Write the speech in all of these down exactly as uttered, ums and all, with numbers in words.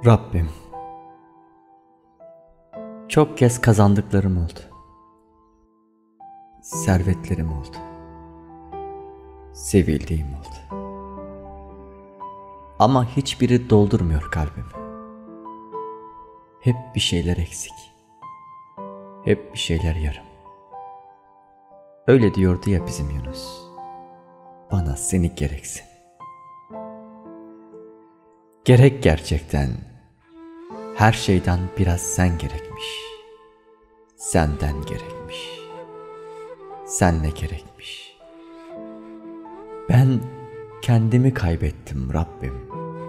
Rabbim, çok kez kazandıklarım oldu. Servetlerim oldu. Sevildiğim oldu. Ama hiçbiri doldurmuyor kalbimi. Hep bir şeyler eksik. Hep bir şeyler yarım. Öyle diyordu ya bizim Yunus. Bana seni gereksin. Gerek gerçekten. Her şeyden biraz sen gerekmiş. Senden gerekmiş. Senle gerekmiş. Ben kendimi kaybettim Rabbim.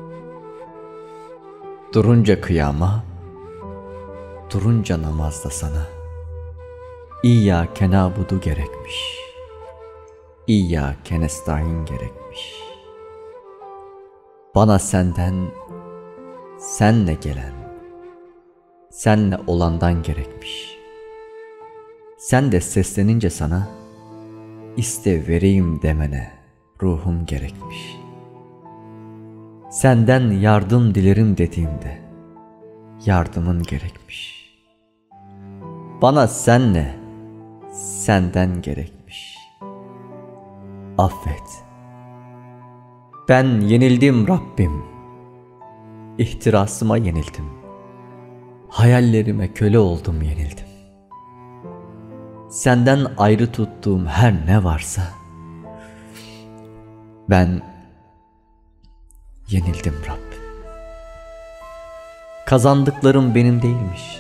Durunca kıyama, durunca namazda sana İyyâke nâbudu gerekmiş. İyyâke nestaîn gerekmiş. Bana senden, senle gelen, senle olandan gerekmiş. Sen de seslenince sana, iste vereyim demene ruhum gerekmiş. Senden yardım dilerim dediğimde, yardımın gerekmiş. Bana senle, senden gerekmiş. Affet. Ben yenildim Rabbim. İhtirasıma yenildim. Hayallerime köle oldum, yenildim. Senden ayrı tuttuğum her ne varsa ben yenildim Rabbim. Kazandıklarım benim değilmiş.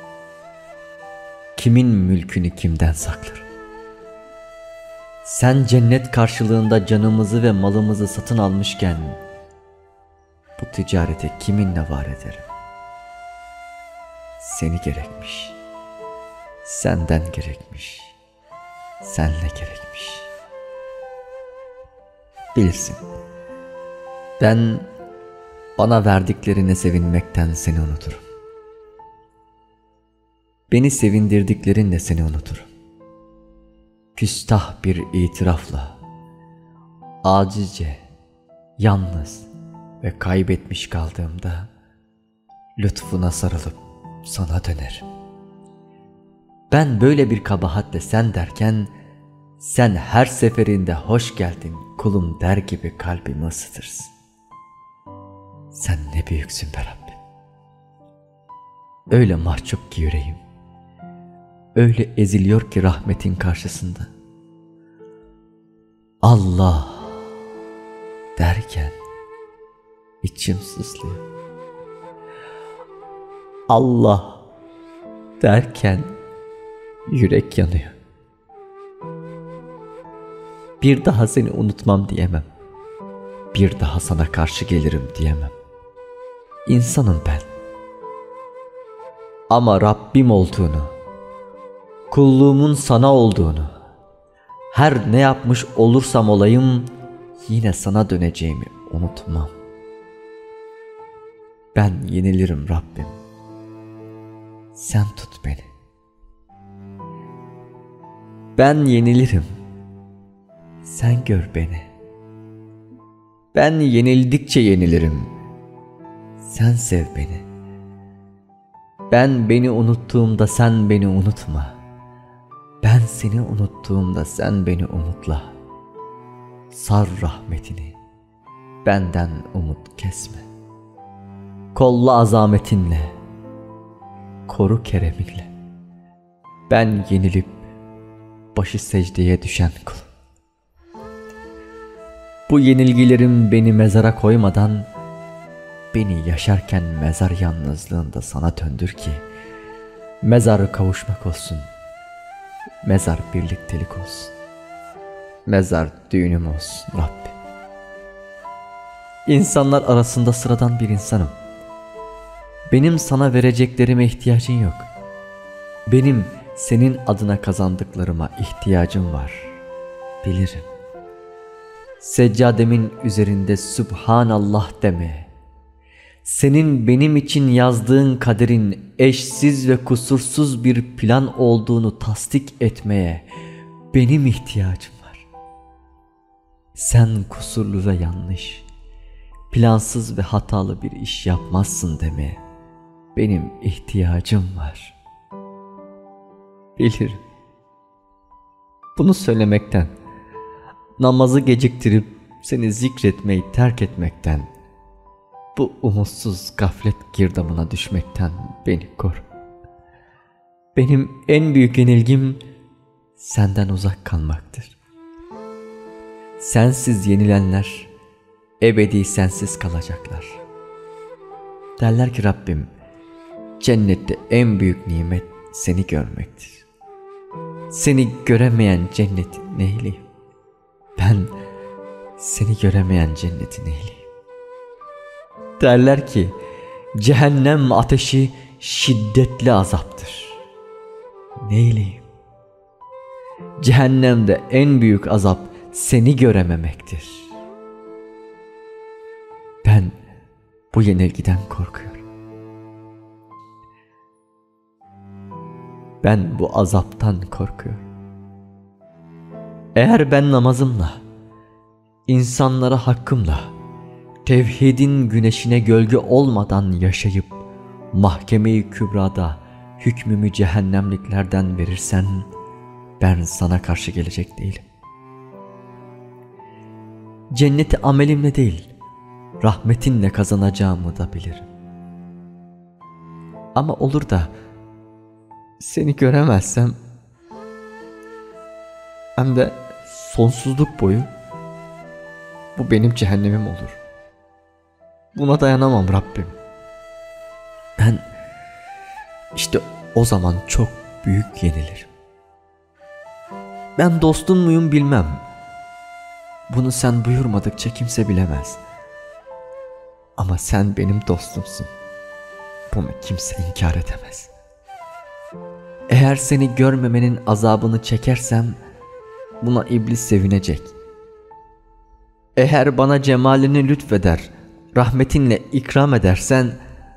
Kimin mülkünü kimden saklarım? Sen cennet karşılığında canımızı ve malımızı satın almışken bu ticarete kiminle var ederim? Seni gerekmiş. Senden gerekmiş. Senle gerekmiş. Bilirsin, ben bana verdiklerine sevinmekten seni unuturum. Beni sevindirdiklerinle seni unuturum. Küstah bir itirafla, acizce, yalnız ve kaybetmiş kaldığımda lütfuna sarılıp sana dönerim. Ben böyle bir kabahatle sen derken, sen her seferinde hoş geldin kulum der gibi kalbimi ısıtırsın. Sen ne büyüksün be Rabbim. Öyle mahcup ki yüreğim, öyle eziliyor ki rahmetin karşısında. Allah derken içim sızlıyor. Allah derken yürek yanıyor. Bir daha seni unutmam diyemem. Bir daha sana karşı gelirim diyemem. İnsanım ben. Ama Rabbim olduğunu, kulluğumun sana olduğunu, her ne yapmış olursam olayım yine sana döneceğimi unutmam. Ben yenilirim Rabbim. Sen tut beni. Ben yenilirim. Sen gör beni. Ben yenildikçe yenilirim. Sen sev beni. Ben beni unuttuğumda sen beni unutma. Ben seni unuttuğumda sen beni umutla. Sar rahmetini. Benden umut kesme. Kolla azametinle. Koru kereminle. Ben yenilip başı secdeye düşen kul. Bu yenilgilerim beni mezara koymadan, beni yaşarken mezar yalnızlığında sana döndür ki mezar kavuşmak olsun, mezar birliktelik olsun, mezar düğünüm olsun Rabbim. İnsanlar arasında sıradan bir insanım. Benim sana vereceklerime ihtiyacın yok. Benim senin adına kazandıklarıma ihtiyacım var. Bilirim. Seccademin üzerinde Sübhanallah demeye, senin benim için yazdığın kaderin eşsiz ve kusursuz bir plan olduğunu tasdik etmeye benim ihtiyacım var. Sen kusurlu ve yanlış, plansız ve hatalı bir iş yapmazsın demeye benim ihtiyacım var. Bilirim. Bunu söylemekten, namazı geciktirip seni zikretmeyi terk etmekten, bu umutsuz gaflet girdabına düşmekten beni koru. Benim en büyük yenilgim senden uzak kalmaktır. Sensiz yenilenler ebedi sensiz kalacaklar. Derler ki Rabbim, cennette en büyük nimet seni görmektir. Seni göremeyen cenneti neyleyim? Ben seni göremeyen cenneti neyleyim? Derler ki cehennem ateşi şiddetli azaptır. Neyleyim? Cehennemde en büyük azap seni görememektir. Ben bu yenilgiden korkuyorum. Ben bu azaptan korkuyorum. Eğer ben namazımla, insanlara hakkımla, tevhidin güneşine gölge olmadan yaşayıp mahkeme-i kübrada hükmümü cehennemliklerden verirsen, ben sana karşı gelecek değilim. Cenneti amelimle değil, rahmetinle kazanacağımı da bilirim. Ama olur da seni göremezsem, hem de sonsuzluk boyu, bu benim cehennemim olur. Buna dayanamam Rabbim. Ben işte o zaman çok büyük yenilirim. Ben dostun muyum bilmem. Bunu sen buyurmadıkça kimse bilemez. Ama sen benim dostumsun. Bunu kimse inkar edemez. Eğer seni görmemenin azabını çekersem, buna iblis sevinecek. Eğer bana cemalini lütfeder, rahmetinle ikram edersen,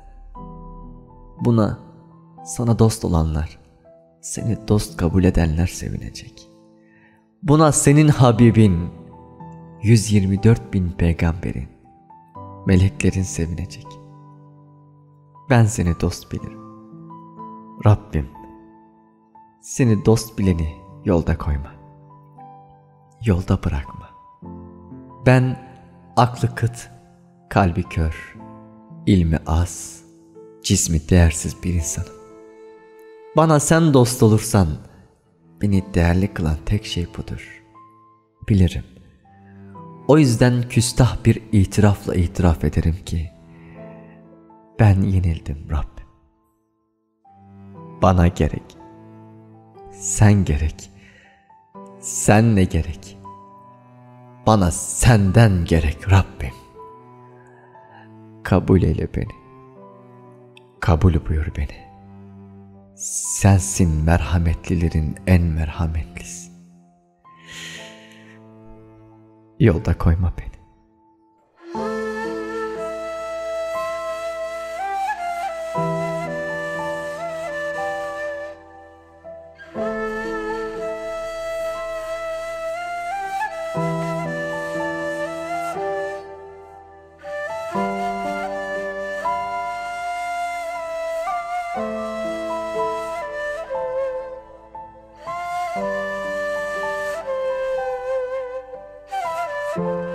buna sana dost olanlar, seni dost kabul edenler sevinecek. Buna senin Habibin, yüz yirmi dört bin peygamberin, meleklerin sevinecek. Ben seni dost bilirim. Rabbim, seni dost bileni yolda koyma. Yolda bırakma. Ben aklı kıt, kalbi kör, ilmi az, cismi değersiz bir insanım. Bana sen dost olursan, beni değerli kılan tek şey budur. Bilirim. O yüzden küstah bir itirafla itiraf ederim ki, ben yenildim Rabbim. Bana gerek, sen gerek, sen ne gerek? Bana senden gerek Rabbim. Kabul eyle beni. Kabul buyur beni. Sensin merhametlilerin en merhametlisi. Yolda koyma beni. you.